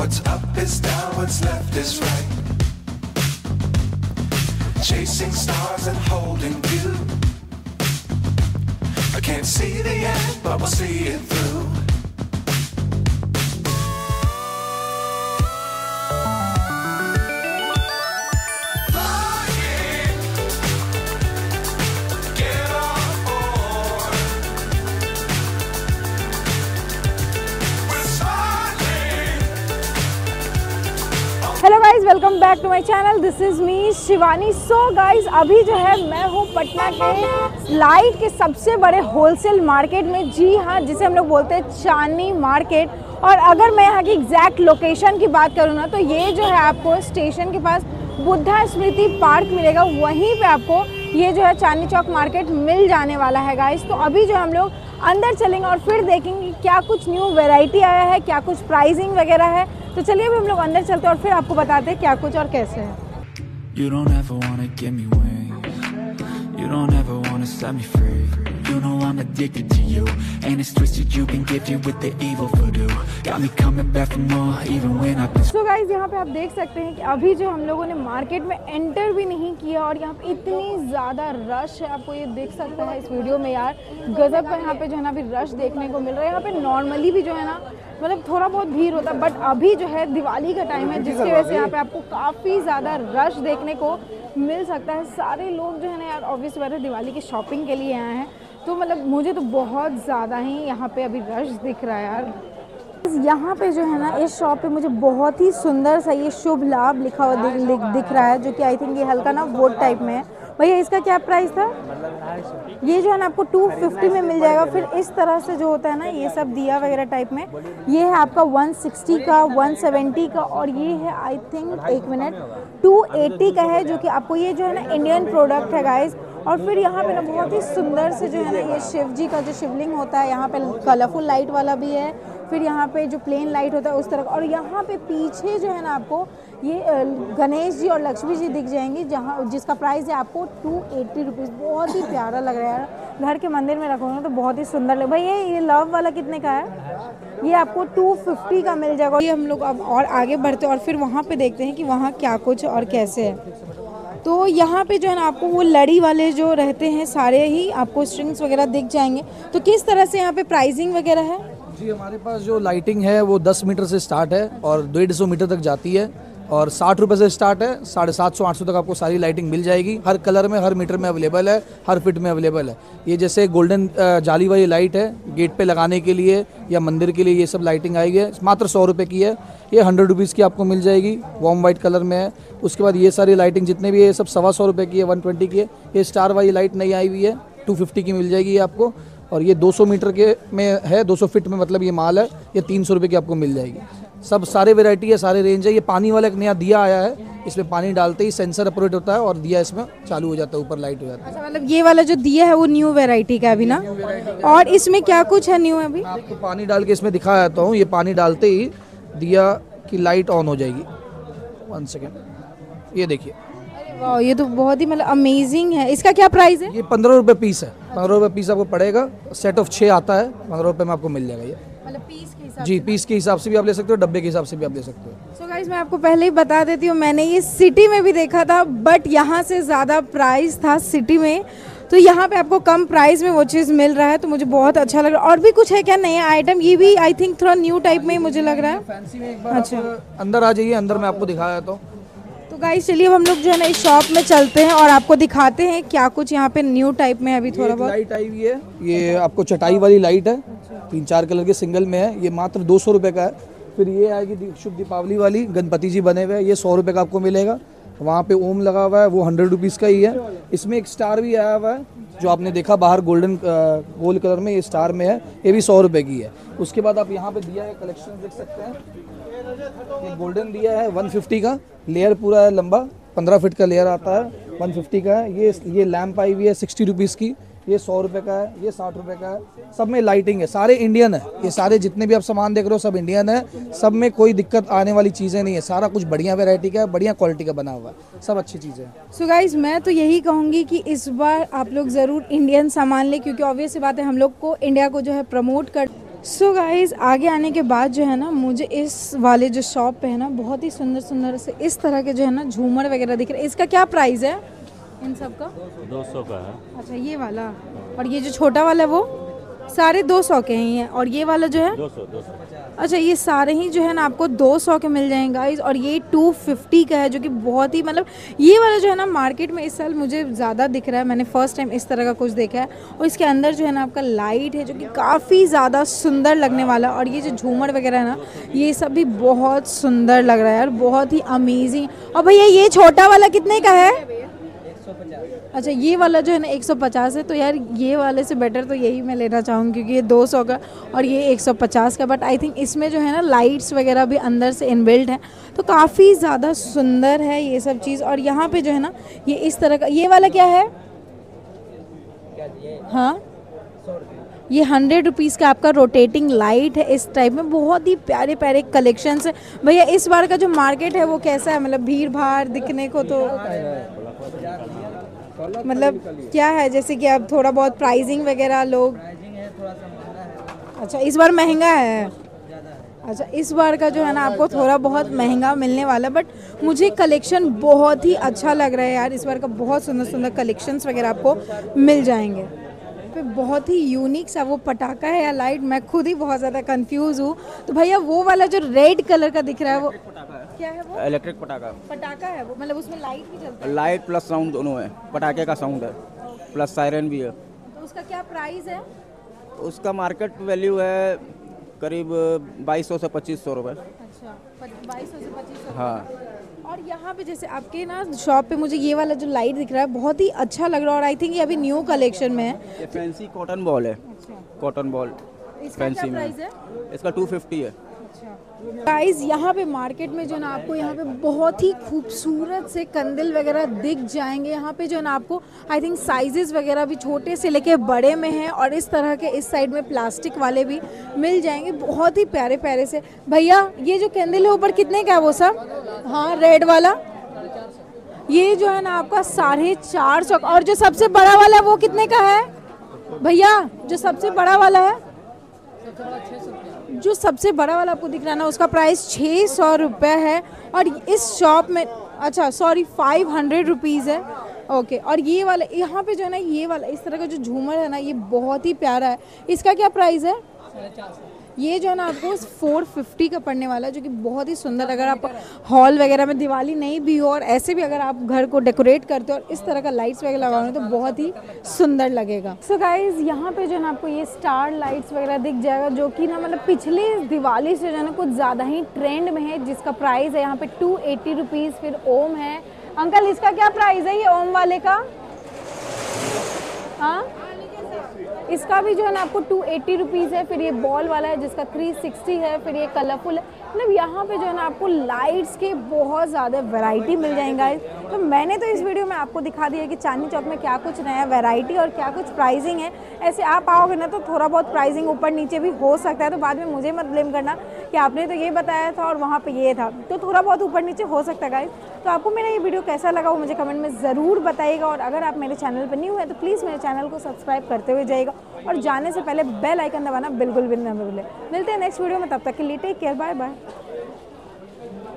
What's up is down, what's left is right. Chasing stars and holding you. I can't see the end, but we'll see it through. Hello guys, welcome back to my channel. This is me Shivani. So guys, अभी जो है मैं हूँ पटना के light के सबसे बड़े wholesale market में। जी हाँ, जिसे हम लोग बोलते हैं चांदनी मार्केट। और अगर मैं यहाँ की एग्जैक्ट लोकेशन की बात करूँ ना, तो ये जो है आपको स्टेशन के पास बुद्धा स्मृति पार्क मिलेगा। वहीं पे आपको ये जो है चांदनी चौक मार्केट मिल जाने वाला है गाइज। तो अभी जो हम लोग अंदर चलेंगे और फिर देखेंगे क्या कुछ न्यू वैरायटी आया है, क्या कुछ प्राइसिंग वगैरह है। तो चलिए अभी हम लोग अंदर चलते हैं और फिर आपको बताते हैं क्या कुछ और कैसे है। You don't ever wanna give me wings. You don't ever wanna set me free. You know I'm addicted to you, and it's twisted. You've been gifted with the evil voodoo. Got me coming back for more, even when I've been. So guys, यहाँ पे आप देख सकते हैं कि अभी जो हम लोगों ने मार्केट में एंटर भी नहीं किया और यहाँ पे इतनी ज़्यादा रश है। आपको ये देख सकते हैं इस वीडियो में यार, गजब का यहाँ पे जो है ना अभी रश देखने को मिल रहा है। यहाँ पे नॉर्मली भी जो है ना मतलब थोड़ा बहुत भीड़ होता है, बट अभी जो है दिवाली का टाइम है, जिसकी वजह से यहाँ पे आपको काफ़ी ज़्यादा रश देखने को मिल सकता है। सारे लोग जो है ना यार ऑब्वियस बात है दिवाली की शॉपिंग के लिए आए हैं। तो मतलब मुझे तो बहुत ज़्यादा ही यहाँ पे अभी रश दिख रहा है यार। यहाँ पे जो है ना इस शॉप पे मुझे बहुत ही सुंदर सा ये शुभ लाभ लिखा हुआ दिख रहा है, जो कि आई थिंक ये हल्का ना वोट टाइप में है। भैया इसका क्या प्राइस था? ये जो है ना आपको 250 में मिल जाएगा। फिर इस तरह से जो होता है ना ये सब दिया वगैरह टाइप में, ये है आपका 160 का, 170 का, और ये है आई थिंक एक मिनट 280 का है, जो कि आपको ये जो है ना इंडियन प्रोडक्ट है गाइज। और फिर यहाँ पे ना बहुत ही सुंदर से जो है ना ये शिव जी का जो शिवलिंग होता है, यहाँ पे कलरफुल लाइट वाला भी है। फिर यहाँ पे जो प्लेन लाइट होता है उस तरह, और यहाँ पे पीछे जो है ना आपको ये गणेश जी और लक्ष्मी जी दिख जाएंगी, जहाँ जिसका प्राइस है आपको 280 रुपीज़। बहुत ही प्यारा लग रहा है यार। घर के मंदिर में रखोगे तो बहुत ही सुंदर लगे। भाई ये लव वाला कितने का है? ये आपको 250 का मिल जाएगा। ये हम लोग अब और आगे बढ़ते हैं और फिर वहाँ पे देखते हैं कि वहाँ क्या कुछ और कैसे है। तो यहाँ पे जो है ना आपको वो लड़ी वाले जो रहते हैं सारे ही आपको स्ट्रिंग्स वगैरह दिख जाएंगे। तो किस तरह से यहाँ पे प्राइसिंग वगैरह है? जी, हमारे पास जो लाइटिंग है वो 10 मीटर से स्टार्ट है और 150 मीटर तक जाती है, और 60 रुपये से स्टार्ट है। 750-800 तक आपको सारी लाइटिंग मिल जाएगी। हर कलर में, हर मीटर में अवेलेबल है, हर फिट में अवेलेबल है। ये जैसे गोल्डन जाली वाली लाइट है, गेट पे लगाने के लिए या मंदिर के लिए, ये सब लाइटिंग आई है। मात्र 100 रुपये की है। ये 100 रुपीज़ की आपको मिल जाएगी, वार्म वाइट कलर में है। उसके बाद ये सारी लाइटिंग जितने भी है सब 125 रुपये की है, 120 की है। ये स्टार वाली लाइट नई आई हुई है, 250 की मिल जाएगी ये आपको। और ये 200 मीटर के में है, 200 फीट में मतलब ये माल है। ये 300 रुपये की आपको मिल जाएगी। सब सारे वैरायटी है, सारे रेंज है। ये पानी वाला एक नया दिया आया है, इसमें पानी डालते ही सेंसर ऑपरेट होता है और दिया इसमें चालू हो जाता है, ऊपर लाइट हो जाती है। अच्छा, मतलब ये वाला जो दिया है वो न्यू वैरायटी का अभी ना। और इसमें क्या कुछ है न्यू अभी? आपको पानी डाल के इसमें दिखा जाता हूँ। ये पानी डालते ही दिया की लाइट ऑन हो जाएगी। 1 सेकेंड, ये देखिए। वाह, ये तो बहुत ही मतलब अमेजिंग है। इसका क्या प्राइस है? ये 15 रुपये पीस है। 15 रुपये पीस आपको पड़ेगा। सेट ऑफ 6 आता है, 15 रुपये में आपको मिल जाएगा ये। मतलब पीस के हिसाब जी, पीस के हिसाब से भी आप ले सकते हो, डब्बे के हिसाब से भी आप ले सकते हो। सो गाइस, मैं आपको पहले ही बता देती हूँ, मैंने ये सिटी में भी देखा था, बट यहाँ से ज़्यादा प्राइस था सिटी में। तो यहाँ पे आपको कम प्राइस में वो चीज़ मिल रहा है, तो मुझे बहुत अच्छा लग रहा है। और भी कुछ है क्या नया आइटम? ये भी आई थिंक थोड़ा न्यू टाइप में मुझे लग रहा है। फैंसी में एक बार अच्छा अंदर आ जाइए, अंदर मैं आपको दिखाया तो गाइस चलिए हम लोग जो है ना इस शॉप में चलते हैं और आपको दिखाते हैं क्या कुछ यहाँ पे न्यू टाइप में अभी थोड़ा बहुत। लाइट आई हुई है, ये आपको चटाई वाली लाइट है, 3-4 कलर के सिंगल में है। ये मात्र 200 रुपये का है। फिर ये आएगी शुभ दीपावली वाली, गणपति जी बने हुए हैं, ये 100 रुपये का आपको मिलेगा। वहाँ पे ओम लगा हुआ है, वो 100 रुपीज़ का ही है। इसमें एक स्टार भी आया हुआ है, जो आपने देखा बाहर गोल्डन गोल्ड कलर में, ये स्टार में है। ये भी 100 रुपये की है। उसके बाद आप यहाँ पे दिया है कलेक्शन देख सकते हैं। ये गोल्डन दिया है 150 का, लेयर पूरा है लंबा, 15 फीट का लेयर आता है, 150 का है। ये लैंप आई हुई है 60 रुपीज़ की। ये 100 रुपये का है, ये 60 रुपये का है। सब में लाइटिंग है, सारे इंडियन है। ये सारे जितने भी आप सामान देख रहे हो सब इंडियन है। सब में कोई दिक्कत आने वाली चीज़ें नहीं है। सारा कुछ बढ़िया वैरायटी का है, बढ़िया क्वालिटी का बना हुआ है, सब अच्छी चीज़ें हैं। सो गाइज मैं तो यही कहूँगी कि इस बार आप लोग ज़रूर इंडियन सामान लें, क्योंकि ऑब्वियस सी बात है हम लोग को इंडिया को जो है प्रमोट कर। सो गाइस आगे आने के बाद जो है ना मुझे इस वाले जो शॉप पे है ना बहुत ही सुंदर सुंदर से इस तरह के जो है ना झूमर वगैरह दिख रहे हैं। इसका क्या प्राइस है इन सब का? 200 का है। अच्छा ये वाला, और ये जो छोटा वाला है वो सारे 200 के ही हैं, और ये वाला जो है 200। अच्छा ये सारे ही जो है ना आपको 200 के मिल जाएंगे गाइस, और ये 250 का है जो कि बहुत ही मतलब ये वाला जो है ना मार्केट में इस साल मुझे ज़्यादा दिख रहा है। मैंने फर्स्ट टाइम इस तरह का कुछ देखा है, और इसके अंदर जो है ना आपका लाइट है जो कि काफ़ी ज़्यादा सुंदर लगने वाला, और ये जो झूमर वगैरह है ना ये सब भी बहुत सुंदर लग रहा है यार, बहुत ही अमेजिंग। और भैया ये छोटा वाला कितने का है? 150। अच्छा ये वाला जो है ना 150 है, तो यार ये वाले से बेटर तो यही मैं लेना चाहूँगी क्योंकि ये 200 का और ये 150 का। बट आई थिंक इसमें जो है ना लाइट्स वगैरह भी अंदर से इनबिल्ट है, तो काफ़ी ज़्यादा सुंदर है ये सब चीज़। और यहाँ पे जो है ना ये इस तरह का, ये वाला क्या है? हाँ ये 100 रुपीज़ का आपका रोटेटिंग लाइट है इस टाइप में, बहुत ही प्यारे प्यारे कलेक्शंस है। भैया इस बार का जो मार्केट है वो कैसा है? मतलब भीड़ भाड़ दिखने को तो मतलब क्या है, जैसे कि अब थोड़ा बहुत प्राइसिंग वगैरह लोग, अच्छा इस बार महंगा है। अच्छा इस बार का जो है ना आपको थोड़ा बहुत महंगा मिलने वाला, बट मुझे कलेक्शन बहुत ही अच्छा लग रहा है यार। इस बार का बहुत सुंदर सुंदर कलेक्शंस वगैरह आपको मिल जाएंगे। पे बहुत ही यूनिक सा वो पटाखा है या लाइट, मैं खुद ही बहुत ज़्यादा कंफ्यूज हूँ। तो भैया वो वाला जो रेड कलर का दिख रहा है वो क्या है? वो इलेक्ट्रिक पटाखा है वो, मतलब उसमें लाइट भी जलता है? लाइट प्लस साउंड दोनों है, पटाखे का साउंड है प्लस सायरन भी है। तो उसका क्या प्राइस है? उसका मार्केट वैल्यू है करीब 2200 से 2500 रुपये। अच्छा 2200 से 2500। हाँ। और यहाँ पे जैसे आपके ना शॉप पे मुझे ये वाला जो लाइट दिख रहा है बहुत ही अच्छा लग रहा है, और आई थिंक ये अभी न्यू कलेक्शन में है। ये फैंसी कॉटन बॉल है। अच्छा कॉटन बॉल इसका क्या प्राइस है? इसका 250 है। गाइस यहाँ पे मार्केट में जो ना आपको यहाँ पे बहुत ही खूबसूरत से कंदिल वगैरह दिख जाएंगे। यहाँ पे जो ना आपको आई थिंक साइजेस वगैरह भी छोटे से लेके बड़े में हैं, और इस तरह के इस साइड में प्लास्टिक वाले भी मिल जाएंगे, बहुत ही प्यारे प्यारे से। भैया ये जो कंदिल है ऊपर कितने का है वो सब? हाँ रेड वाला ये जो है ना आपका 450। और जो सबसे बड़ा वाला है वो कितने का है भैया? जो सबसे बड़ा वाला है, जो सबसे बड़ा वाला आपको दिख रहा है ना उसका प्राइस 600 रुपये है, और इस शॉप में अच्छा सॉरी 500 रुपीज़ है। ओके और ये वाला यहाँ पे जो है ना ये वाला इस तरह का जो झूमर है ना ये बहुत ही प्यारा है। इसका क्या प्राइस है? 450। ये जो है ना आपको 450 का पड़ने वाला है, जो कि बहुत ही सुंदर। अगर आप हॉल वगैरह में दिवाली नहीं भी हो और ऐसे भी अगर आप घर को डेकोरेट करते हो और इस तरह का लाइट्स वगैरह लगाओगे तो बहुत ही सुंदर लगेगा। सो गाइज यहाँ पे जो है ना आपको ये स्टार लाइट्स वगैरह दिख जाएगा, जो कि ना मतलब पिछले दिवाली से जो है ना कुछ ज़्यादा ही ट्रेंड में है, जिसका प्राइस है यहाँ पे 280 रुपीज़। फिर ओम है। अंकल इसका क्या प्राइस है ये ओम वाले का? हाँ इसका भी जो है ना आपको 280 रुपीज़ है। फिर ये बॉल वाला है जिसका 360 है। फिर ये कलरफुल है। मतलब यहाँ पे जो है ना आपको लाइट्स के बहुत ज़्यादा वैरायटी मिल जाएंगे। तो मैंने तो इस वीडियो में आपको दिखा दिया कि चांदनी चौक में क्या कुछ नया वैरायटी और क्या कुछ प्राइसिंग है। ऐसे आप आओगे ना तो थोड़ा बहुत प्राइसिंग ऊपर नीचे भी हो सकता है, तो बाद में मुझे मत ब्लेम करना कि आपने तो ये बताया था और वहाँ पर ये था, तो थोड़ा बहुत ऊपर नीचे हो सकता है गाइस। तो आपको मेरा ये वीडियो कैसा लगा वो मुझे कमेंट में ज़रूर बताइएगा, और अगर आप मेरे चैनल पर न्यू है तो प्लीज़ मेरे चैनल को सब्सक्राइब करते हुए जाइएगा, और जाने से पहले बेल आइकन दबाना बिल्कुल भी ना भूलें। मिलते हैं नेक्स्ट वीडियो में, तब तक के लिए टेक केयर, बाय बाय।